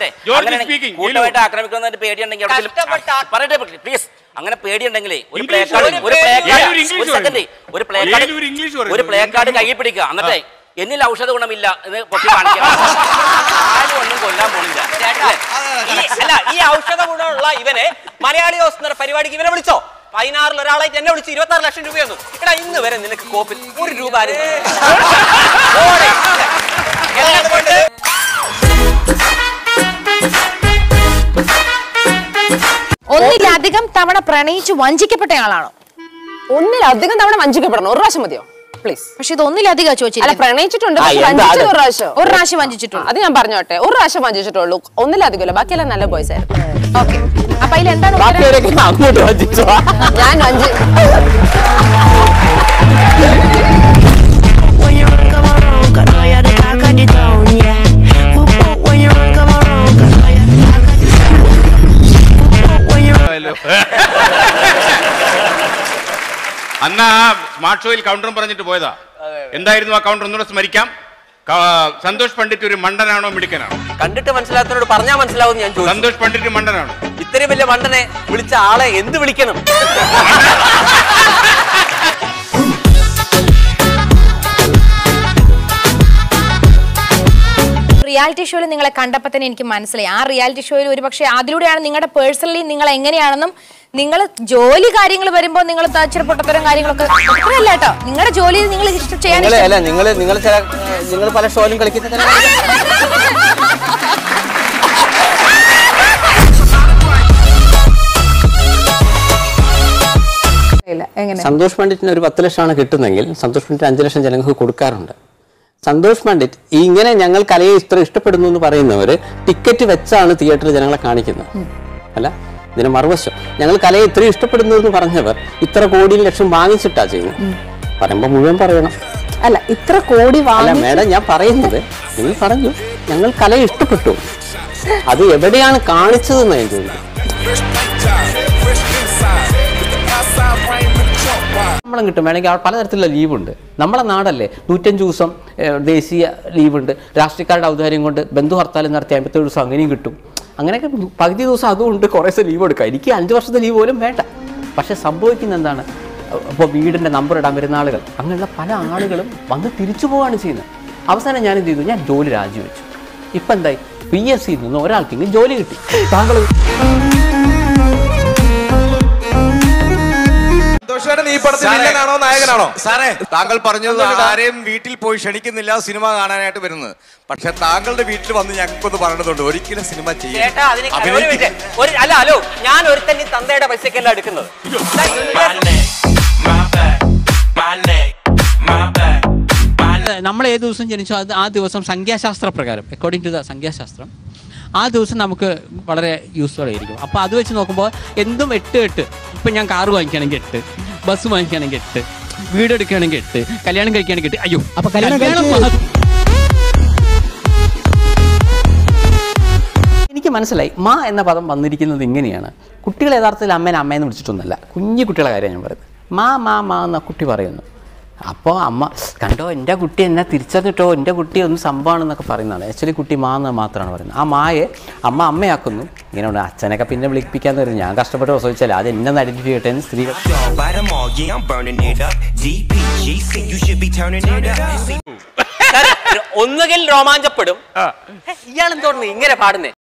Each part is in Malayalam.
ചോദിക്കട്ടെ കൂട്ടമായിട്ട് ആക്രമിക്കുന്നതിന് പേടിയുണ്ടെങ്കിൽ പറയട്ടെ പ്ലീസ്. അങ്ങനെ പേടിയുണ്ടെങ്കിലേ ഒരു പ്ലേ കാർഡ് കയ്യിൽ പിടിക്കുക. എന്നിട്ടേ എന്നിൽ ഔഷധ ഗുണമില്ല എന്ന് പൊട്ടി കാണിക്കുക. ആരും ഒന്നും കൊല്ലാൻ പോണില്ല. അല്ല, ഈ ഔഷധ ഗുണമുള്ള ഇവനെ മലയാളി ഹൗസ് എന്ന പരിപാടിക്ക് ഇവനെ വിളിച്ചോ? 16 ഒരാളായിട്ട് എന്നെ വിളിച്ച് 26 ലക്ഷം രൂപയൊന്നും. എടാ, ഇന്ന് വരെ നിനക്ക് കോപ്പിൽ 1 രൂപ ഒന്നിലധികം തവണ പ്രണയിച്ച് വഞ്ചിക്കപ്പെട്ടയാളാണോ? ഒന്നിലധികം തവണ വഞ്ചിക്കപ്പെടണം. ഒരു പ്രാവശ്യം മതിയോ പ്ലീസ്? പക്ഷെ ഇത് ഒന്നിലധികം ചോദിച്ചില്ല. പ്രണയിച്ചിട്ടുണ്ട്, ഒരു പ്രാവശ്യം വഞ്ചിച്ചിട്ടുണ്ട്. അത് ഞാൻ പറഞ്ഞോട്ടെ, ഒരു പ്രാവശ്യം വഞ്ചിച്ചിട്ടുള്ളൂ, ഒന്നിലധികമല്ല. ബാക്കിയെല്ലാം നല്ല ബോയ്സ് ആയിരുന്നു. ഓക്കെ, അപ്പൊ അതിലെന്താണ് ഞാൻ വഞ്ചി അന്ന് ആ സ്മാർട്ട് ഷോയിൽ കൗണ്ടറും പറഞ്ഞിട്ട് പോയതാ. എന്തായിരുന്നു ആ കൗണ്ടർ ഒന്നുകൂടെ സ്മരിക്കാം. സന്തോഷ് പണ്ഡിറ്റ് ഒരു മണ്ടനാണോ മിടുക്കനാണോ? കണ്ടിട്ട് മനസ്സിലാത്തവരോട് പറഞ്ഞാൽ മനസ്സിലാവും. ഞാൻ ചോദിച്ചു, സന്തോഷ് പണ്ഡിറ്റ് മണ്ടനാണോ? ഇത്രയും വലിയ മണ്ടനെ വിളിച്ച ആളെ എന്ത് വിളിക്കണം? റിയാലിറ്റി ഷോയിൽ നിങ്ങളെ കണ്ടപ്പോൾ തന്നെ എനിക്ക് മനസ്സിലായി. ആ റിയാലിറ്റി ഷോയിൽ ഒരു പക്ഷേ അതിലൂടെയാണ് നിങ്ങളുടെ പേഴ്സണലി നിങ്ങൾ എങ്ങനെയാണെന്നും, നിങ്ങൾ ജോലി കാര്യങ്ങൾ വരുമ്പോൾ നിങ്ങൾ ചില പൊട്ടത്തരം കാര്യങ്ങളൊക്കെ അല്ല കേട്ടോ. നിങ്ങളുടെ ജോലി നിങ്ങൾ ചെയ്യാൻ നിങ്ങൾ പല ഷോയിലും കളിക്കുന്ന സന്തോഷ് പണ്ഡിറ്റിന് ഒരു 10 ലക്ഷമാണ് കിട്ടുന്നെങ്കിൽ സന്തോഷ് പണ്ഡിറ്റ് 5 ലക്ഷം ജനങ്ങൾക്ക് കൊടുക്കാറുണ്ട്. സന്തോഷ് പണ്ഡിറ്റ് ഇങ്ങനെ ഞങ്ങൾ കലയെ ഇത്ര ഇഷ്ടപ്പെടുന്നു എന്ന് പറയുന്നവർ ടിക്കറ്റ് വെച്ചാണ് തിയേറ്ററിൽ ജനങ്ങളെ കാണിക്കുന്നത്. അല്ല, ഇതിന് മറുവശം ഞങ്ങൾ കലയെ ഇത്ര ഇഷ്ടപ്പെടുന്നു എന്ന് പറഞ്ഞവർ ഇത്ര കോടി ലക്ഷം വാങ്ങിച്ചിട്ടാ ചെയ്യുന്നത്. പറയുമ്പോൾ മുഴുവൻ പറയണം. അല്ല, ഇത്ര കോടി അല്ല മേഡം, ഞാൻ പറയുന്നത് നിങ്ങൾ പറഞ്ഞു ഞങ്ങൾ കലയെ ഇഷ്ടപ്പെട്ടു, അത് എവിടെയാണ് കാണിച്ചതെന്ന് ഞാൻ ചോദിക്കും. ശമ്പളം കിട്ടും, വേണമെങ്കിൽ പലതരത്തിലുള്ള ലീവുണ്ട്. നമ്മളെ നാടല്ലേ, 105 ദിവസം ദേശീയ ലീവുണ്ട്. രാഷ്ട്രീയക്കാരുടെ ഔദാര്യം കൊണ്ട് ബന്ധു ഹർത്താൽ നടത്തി 57 ദിവസം അങ്ങനെയും കിട്ടും. അങ്ങനെയൊക്കെ പകുതി ദിവസം അതുകൊണ്ട് കുറേ ദിവസം ലീവ് എടുക്കാം. എനിക്ക് 5 വർഷത്തെ ലീവ് പോലും വേണ്ട. പക്ഷെ സംഭവിക്കുന്ന എന്താണ്, ഇപ്പോൾ വീടിൻ്റെ നമ്പർ ഇടാൻ വരുന്ന ആളുകൾ, അങ്ങനെയുള്ള പല ആളുകളും വന്ന് തിരിച്ചു പോവുകയാണ് ചെയ്യുന്നത്. അവസാനം ഞാൻ എന്ത് ചെയ്തു, ഞാൻ ജോലി രാജിവെച്ചു. ഇപ്പം എന്തായി, PSCയിൽ നിന്ന് ഒരാൾക്കെങ്കിലും ജോലി കിട്ടി. താങ്കൾ ഈ പടത്തിൽ വില്ലനാണോ നായകനാണോ? സാറേ, താങ്കൾ പറഞ്ഞത് ആരെയും വീട്ടിൽ പോയി ക്ഷണിക്കുന്നില്ല സിനിമ കാണാനായിട്ട് വരുന്നത്. പക്ഷെ താങ്കളുടെ വീട്ടിൽ വന്ന് ഞങ്ങൾക്കൊന്ന് പറയേണ്ടതുണ്ട്, ഒരിക്കലും സിനിമ ചെയ്യാം. അല്ല, ഹലോ, ഞാൻ ഒരുത്തൻ ഈ തന്തയുടെ പൈസക്കല്ല എടുക്കുന്നത്. നമ്മൾ ഏത് ദിവസം ജനിച്ചോ അത് ആ ദിവസം സംഖ്യാശാസ്ത്ര പ്രകാരം, അക്കോർഡിംഗ് ടു ദ സംഖ്യാശാസ്ത്രം, ആ ദിവസം നമുക്ക് വളരെ യൂസ്ഫുൾ ആയിരിക്കും. അപ്പോൾ അത് വെച്ച് നോക്കുമ്പോൾ എന്തും 8 ഇപ്പം ഞാൻ കാറ് വാങ്ങിക്കുകയാണെങ്കിൽ 8, ബസ് വാങ്ങിക്കുകയാണെങ്കിൽ 8, വീട് എടുക്കുകയാണെങ്കിൽ 8, കല്യാണം കഴിക്കുകയാണെങ്കിൽ 8. അയ്യോ, അപ്പോൾ എനിക്ക് മനസ്സിലായി മാ എന്ന പദം വന്നിരിക്കുന്നത് ഇങ്ങനെയാണ്. കുട്ടികൾ യഥാർത്ഥത്തിൽ അമ്മേനെ വിളിച്ചിട്ടൊന്നുമല്ല, കുഞ്ഞു കുട്ടികളെ കാര്യം ഞാൻ പറയുന്നത്. മാ മാ മാ എന്ന കുട്ടി പറയുന്നു. അപ്പോൾ അമ്മ കണ്ടോ എൻ്റെ കുട്ടി എന്നെ തിരിച്ചറിഞ്ഞിട്ടോ, എൻ്റെ കുട്ടി ഒന്ന് സംഭവമാണെന്നൊക്കെ പറയുന്നതാണ്. ആക്ച്വലി കുട്ടി മാ എന്ന് മാത്രമാണ് പറയുന്നത്. ആ മായെ അമ്മയാക്കുന്നു. ഇങ്ങനെയുണ്ട്. അച്ഛനൊക്കെ പിന്നെ വിളിപ്പിക്കാൻ തരും. ഞാൻ കഷ്ടപ്പെട്ട് പ്രസവിച്ചാൽ അത് എന്നെ ഐഡന്റിഫൈ ചെയ്യട്ടെ സ്ത്രീകൾ. ഒന്നുകിൽ രോമാഞ്ചപ്പെടും. ഇയാളെന്തോന്ന് ഇങ്ങനെ പാടുന്നേ?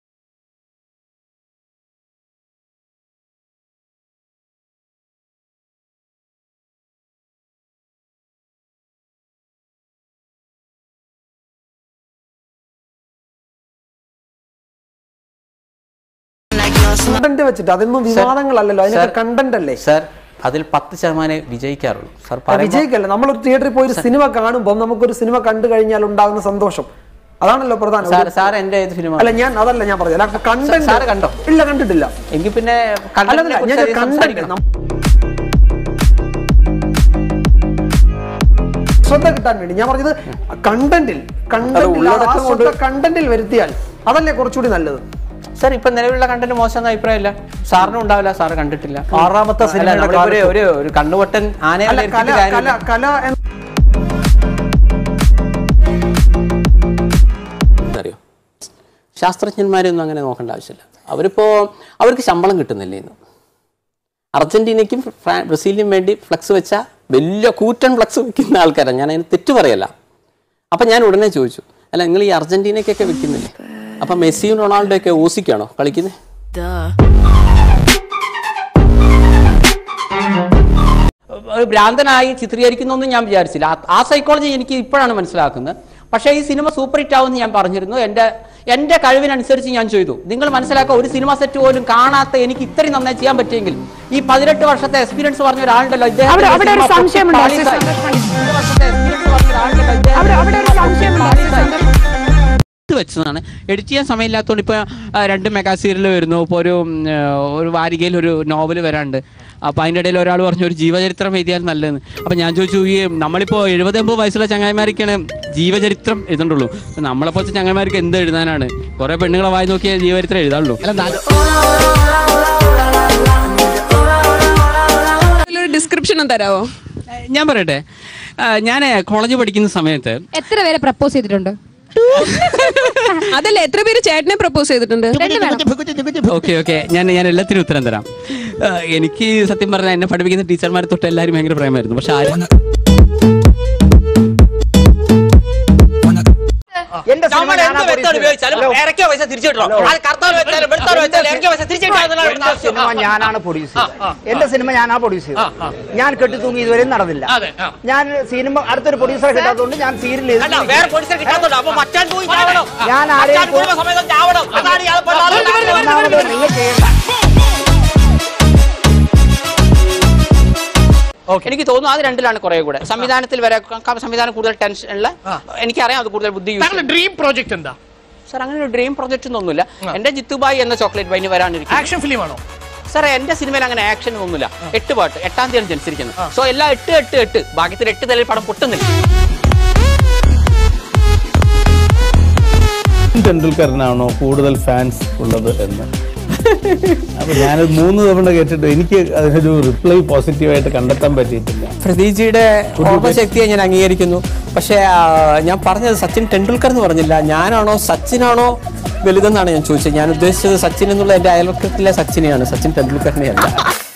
കണ്ടന്റ് വെച്ചിട്ട് അതൊന്നും വിവാദങ്ങളല്ലല്ലോ, അതിനൊക്കെ കണ്ടന്റ് അല്ലേ സാർ? അതിൽ 10% വിജയിക്കാറുള്ളൂ സാർ. വിജയിക്കല്ല, നമ്മളൊരു തിയേറ്ററിൽ പോയി ഒരു സിനിമ കാണുമ്പോൾ നമുക്കൊരു സിനിമ കണ്ടു കഴിഞ്ഞാൽ ഉണ്ടാകുന്ന സന്തോഷം അതാണല്ലോ പ്രധാനം. സാർ എന്റെ ഏത് സിനിമ അല്ല, ഞാൻ അതല്ല ഞാൻ പറഞ്ഞത്. കണ്ടന്റ് കണ്ടോ? ഇല്ല, കണ്ടിട്ടില്ല. എങ്കിൽ പിന്നെ ശ്രദ്ധ കിട്ടാൻ വേണ്ടി ഞാൻ പറഞ്ഞത് കണ്ടന്റിൽ വരുത്തിയാൽ അതല്ലേ കുറച്ചുകൂടി നല്ലത്. സാർ ഇപ്പൊ നിലവിലുള്ള കണ്ടന്റ് മോശം അഭിപ്രായമില്ല. സാറിനും ഉണ്ടാവില്ല, സാറ് കണ്ടിട്ടില്ല. 6ാമത്തെ സിനിമ ഒരു കണ്ണുവട്ടൻ ആനയെ ശാസ്ത്രജ്ഞന്മാരെയൊന്നും അങ്ങനെ നോക്കേണ്ട ആവശ്യമില്ല. അവർക്ക് ശമ്പളം കിട്ടുന്നില്ല ഇന്ന്. അർജന്റീനയ്ക്കും ബ്രസീലിനും വേണ്ടി ഫ്ലക്സ് വെച്ചാൽ വലിയ കൂറ്റൻ ഫ്ലക്സ് വെക്കുന്ന ആൾക്കാരാണ്. ഞാൻ അതിന് തെറ്റ് പറയല്ല. അപ്പം ഞാൻ ഉടനെ ചോദിച്ചു, അല്ല നിങ്ങൾ ഈ അർജന്റീനയ്ക്കൊക്കെ വെക്കുന്നില്ലേ, അപ്പം മെസ്സിയും റൊണാൾഡോ ഒക്കെ ഓസിക്കാണോ കളിക്കുന്നത്? ഭ്രാന്തനായി ചിത്രീകരിക്കുന്നൊന്നും ഞാൻ വിചാരിച്ചില്ല. ആ സൈക്കോളജി എനിക്ക് ഇപ്പോഴാണ് മനസ്സിലാക്കുന്നത്. പക്ഷേ ഈ സിനിമ സൂപ്പർ ഹിറ്റ് ആവുമെന്ന് ഞാൻ പറഞ്ഞിരുന്നു. എൻ്റെ കഴിവിനനുസരിച്ച് ഞാൻ ചെയ്തു. നിങ്ങൾ മനസ്സിലാക്കുക, ഒരു സിനിമ സെറ്റ് പോലും കാണാത്ത എനിക്ക് ഇത്രയും നന്നായി ചെയ്യാൻ പറ്റിയെങ്കിൽ ഈ 18 വർഷത്തെ എക്സ്പീരിയൻസ് പറഞ്ഞ ഒരാളുണ്ടല്ലോ, വെച്ചതാണ്. എഡിറ്റ് ചെയ്യാൻ സമയമില്ലാത്തതുകൊണ്ട് ഇപ്പോൾ 2 മെഗാ സീരിയൽ വരുന്നു. ഇപ്പോൾ ഒരു വാരികയിൽ ഒരു നോവൽ വരാണ്ട്. അപ്പോൾ അതിൻ്റെ ഇടയിൽ ഒരാൾ പറഞ്ഞു ഒരു ജീവചരിത്രം എഴുതിയാൽ നല്ലതെന്ന്. അപ്പോൾ ഞാൻ ചോദിച്ചു, ഈ നമ്മളിപ്പോൾ 70-80 വയസ്സുള്ള ചങ്ങായിമാർക്കാണ് ജീവചരിത്രം എഴുതണ്ടുള്ളൂ, നമ്മളെപ്പോലത്തെ ചങ്ങായിമാർക്ക് എന്ത് എഴുതാനാണ്? കുറേ പെണ്ണുങ്ങളെ വായി നോക്കിയാൽ ജീവചരിത്രം എഴുതാനുള്ളൂ. ഡിസ്ക്രിപ്ഷൻ തരാമോ? ഞാൻ പറയട്ടെ, ഞാൻ കോളേജിൽ പഠിക്കുന്ന സമയത്ത് എത്ര പേരെ പ്രപ്പോസ് ചെയ്തിട്ടുണ്ട്? അതല്ല, എത്ര പേര് ചേട്ടനെ പ്രപ്പോസ് ചെയ്തിട്ടുണ്ട്? ഓക്കെ ഞാൻ എല്ലാത്തിനും ഉത്തരം തരാം. എനിക്ക് സത്യം പറഞ്ഞാൽ എന്നെ പഠിപ്പിക്കുന്ന ടീച്ചർമാരെ തൊട്ട് എല്ലാവരും ഭയങ്കര പ്രേമായിരുന്നു. പക്ഷെ ആരും ഞാനാണ് പ്രൊഡ്യൂസ് ചെയ്തത്. എന്റെ സിനിമ ഞാനാ പ്രൊഡ്യൂസ് ചെയ്തത്. ഞാൻ കെട്ടിത്തൂങ്ങി ഇതുവരെ നടന്നില്ല. ഞാൻ സിനിമ അടുത്തൊരു പ്രൊഡ്യൂസറെ കിട്ടാത്തതുകൊണ്ട് ഞാൻ സീരിയൽ ഞാൻ ആരെയും എനിക്ക് തോന്നുന്നു അത് രണ്ടിലാണ് കുറെ കൂടെ സംവിധാനത്തിൽ വരെ സംവിധാനം കൂടുതൽ ടെൻഷൻ ഉള്ള. എനിക്കറിയാം അത് കൂടുതൽ ബുദ്ധി. ഡ്രീം പ്രോജക്ട് എന്താ സാർ? അങ്ങനെ ഒരു ഡ്രീം പ്രോജക്റ്റ് ഒന്നുമില്ല. എന്റെ ജിത്തുബായി എന്ന ചോക്ലേറ്റ് വൈന് വരാനിരിക്കും. ആക്ഷൻ ഫിലിം ആണോ സാർ? എന്റെ സിനിമയിൽ അങ്ങനെ ആക്ഷൻ ഒന്നുമില്ല. 8 പാട്ട് 8-ാം തീയതി ജനിച്ചിരിക്കുന്നത്. സോ എല്ലാം 8 ഭാഗ്യത്തിൽ 8 നിലയിൽ പടം പൊട്ടുന്നില്ല. ടെണ്ടുൽക്കറിനാണോ കൂടുതൽ ഫാൻസ് ഉള്ളത് എന്ന് അപ്പൊ ഞാനത് 3 തവണ കേട്ടിട്ട് എനിക്ക് അതിനൊരു റിപ്ലൈ പോസിറ്റീവായിട്ട് കണ്ടെത്താൻ പറ്റിയിട്ടില്ല. പ്രതീജിയുടെ ഓർമ്മശക്തിയെ ഞാൻ അംഗീകരിക്കുന്നു. പക്ഷേ ഞാൻ പറഞ്ഞത് സച്ചിൻ ടെണ്ടുൽക്കർ എന്ന് പറഞ്ഞില്ല. ഞാനാണോ സച്ചിനാണോ വലുതെന്നാണ് ഞാൻ ചോദിച്ചത്. ഞാൻ ഉദ്ദേശിച്ചത് സച്ചിൻ എന്നുള്ള എന്റെ അയൽവക്കത്തിലെ സച്ചിനെയാണ്, സച്ചിൻ ടെണ്ടുൽക്കറിനെ അല്ല.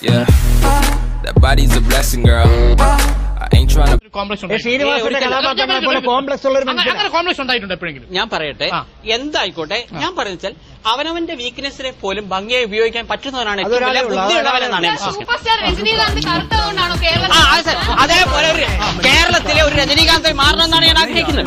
ഞാൻ പറയട്ടെ, എന്തായിക്കോട്ടെ, ഞാൻ പറയുന്നത് അവനവന്റെ വീക്ക്നെസ്സിനെ പോലും ഭംഗിയായി ഉപയോഗിക്കാൻ പറ്റുന്നവനാണ് ബുദ്ധിയുള്ളവനെന്നാണ് ഞാൻ വിശ്വസിക്കുന്നത്. അതേപോലെ കേരളത്തിലെ ഒരു രജനീകാന്തായി മാറണമെന്നാണ് ഞാൻ ആഗ്രഹിക്കുന്നത്.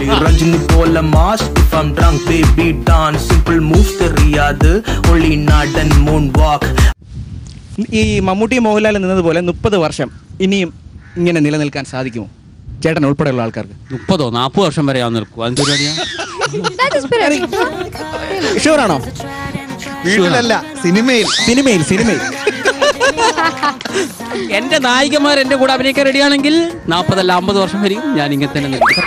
ഈ മമ്മൂട്ടി മോഹൻലാൽ നിന്നതുപോലെ 30 വർഷം ഇനിയും ഇങ്ങനെ നിലനിൽക്കാൻ സാധിക്കുമോ ചേട്ടൻ ഉൾപ്പെടെയുള്ള ആൾക്കാർക്ക്? 30-40 വർഷം വരെ ഞാൻ നിൽക്കും. ഷുവറാണോ? വീട്ടിലല്ല, സിനിമയിൽ. എന്റെ നായികമാർ എന്റെ കൂടെ അഭിനയിക്കാൻ റെഡിയാണെങ്കിൽ 40 അല്ല 50 വർഷം വരെയും ഞാൻ ഇങ്ങനെ തന്നെ നിൽക്കും.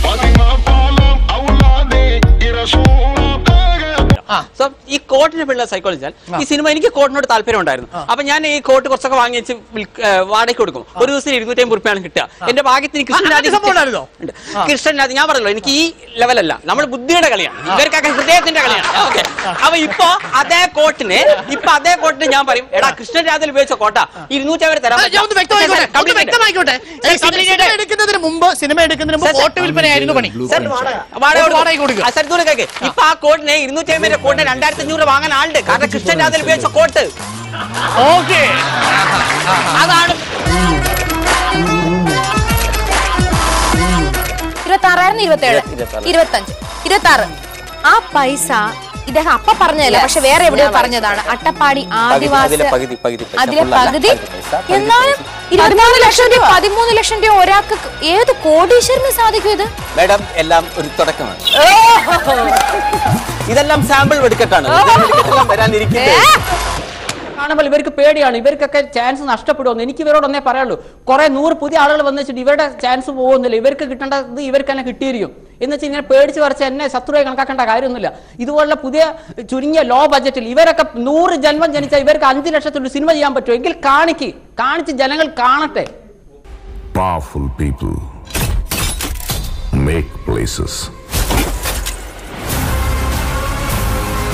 സോ ഈ കോട്ടിനെ പിള്ള സൈക്കോളജിയാൽ ഈ സിനിമ എനിക്ക് കോട്ടിനോട് താല്പര്യം ഉണ്ടായിരുന്നു. അപ്പൊ ഞാൻ ഈ കോട്ട് കുറച്ചൊക്കെ വാങ്ങി വെച്ച് വാടകയ്ക്ക് കൊടുക്കും. ഒരു ദിവസം 250 റുപ്യാണ് കിട്ടുക. എന്റെ ഭാഗ്യത്തിന് കൃഷ്ണനാഥ് ഞാൻ പറഞ്ഞല്ലോ, എനിക്ക് ഈ ലെവലല്ല, നമ്മൾ ബുദ്ധിയുടെ കളിയാണ്, ഇവർക്കൊക്കെ ഹൃദയത്തിന്റെ കളിയാണ്. ഓക്കെ, അപ്പൊ ഇപ്പൊ അതേ കോട്ടിന് ഞാൻ പറയും, എടാ കൃഷ്ണരാജിൽ ഉപയോഗിച്ച കോട്ട 250 തരാം. സിനിമ എടുക്കുന്നതിന് മുമ്പ് കോട്ട് വിൽപ്പനയായിരുന്നു പണി. ഇപ്പൊ ആ കോട്ടിന് 250 കോട്ട് 2500 വാങ്ങാൻ ആളുണ്ട്. കാരണം കൃഷ്ണരാജിൽ ഉപയോഗിച്ച കോട്ട്. ഓക്കെ, അതാണ് 26, 27, 25, 26. ആ പൈസ ഇദ്ദേഹം അപ്പ പറഞ്ഞതല്ല, പക്ഷെ വേറെ എവിടെയോ പറഞ്ഞതാണ്. അട്ടപ്പാടി ആദിവാസി അതിലെ പകുതി. എന്നാലും 24 ലക്ഷം രൂപ 13 ലക്ഷം രൂപ ഒരാൾക്ക് ഏത് കോടീശ്വരന് സാധിക്കും? ഇത് മാഡം എല്ലാം ഒരു തുടക്കമാണ്. ഇതെല്ലാം സാമ്പിൾ വെടിക്കെട്ടാണ്. കാണുമ്പോൾ ഇവർക്ക് പേടിയാണ്, ഇവർക്കൊക്കെ ചാൻസ് നഷ്ടപ്പെടുമെന്ന്. എനിക്ക് ഇവരോടൊന്നേ പറയുള്ളൂ. കുറെ 100 പുതിയ ആളുകൾ വന്നു വെച്ചിട്ട് ഇവരുടെ ചാൻസ് പോകുന്നില്ല. ഇവർക്ക് കിട്ടേണ്ടത് ഇവർക്ക് തന്നെ കിട്ടിയിരിക്കും എന്ന് വെച്ചാൽ ഇങ്ങനെ പേടിച്ച് പറിച്ച് എന്നെ ശത്രുവായി കണക്കാക്കേണ്ട കാര്യമൊന്നുമില്ല. ഇതുപോലുള്ള പുതിയ ചുരുങ്ങിയ ലോ ബഡ്ജറ്റിൽ ഇവരൊക്കെ 100 ജന്മം ജനിച്ചാൽ ഇവർക്ക് 5 ലക്ഷത്തിൽ സിനിമ ചെയ്യാൻ പറ്റുമോ? എങ്കിൽ കാണിച്ച് ജനങ്ങൾ കാണട്ടെ. Powerful people make places.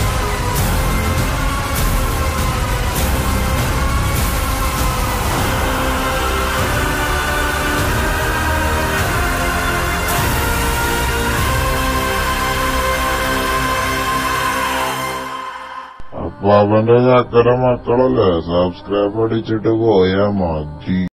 അപ്പാപ്പന്റെ ചക്കര മക്കളല്ലേ, സബ്സ്ക്രൈബ് അടിച്ചിട്ട് പോയാ മതി.